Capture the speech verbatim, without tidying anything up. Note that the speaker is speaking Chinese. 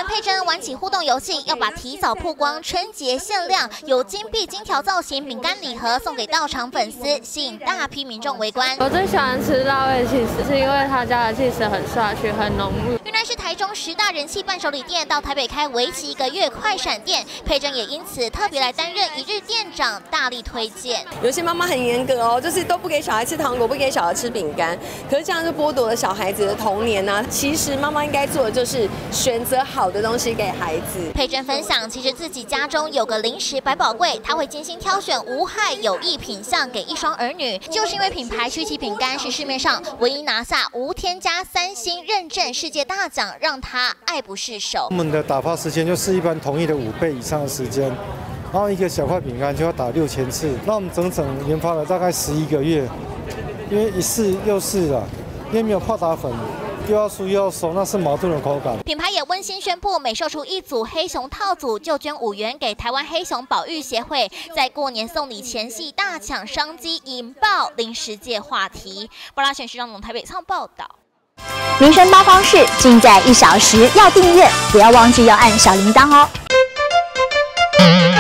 佩珍玩起互动游戏，要把提早曝光春节限量有金币金条造型饼干礼盒送给到场粉丝，吸引大批民众围观。 我最喜欢吃辣味起司，是因为他家的起司很下去，很浓郁。 原来是台中十大人气伴手礼店到台北开为期一个月快闪店，佩珍也因此特别来担任一日店长，大力推荐。 有些妈妈很严格哦，就是都不给小孩吃糖果，不给小孩吃饼干，可是这样就剥夺了小孩子的童年啊。其实妈妈应该做的就是选择好的东西给孩子。 佩珍分享，其实自己家中有个零食百宝柜，她会精心挑选无害有益品项给一双儿女，就是因为品牌曲奇饼干是市面上唯一拿下无添加三星认证世界大奖，让她爱不释手。 我们的打发时间就是一般同意的五倍以上的时间。然后一个小块饼干就要打六千次，那我们整整研发了大概十一个月，因为一试又试了，因为没有泡打粉，又要酥又要熟，那是矛盾的口感。 品牌也温馨宣布，每售出一组黑熊套组，就捐五元给台湾黑熊保育协会。在过年送礼前夕大抢商机，引爆零食界话题。布拉选时张总台北仓报道。 民生八方事尽在一小时，要订阅，不要忘记要按小铃铛哦。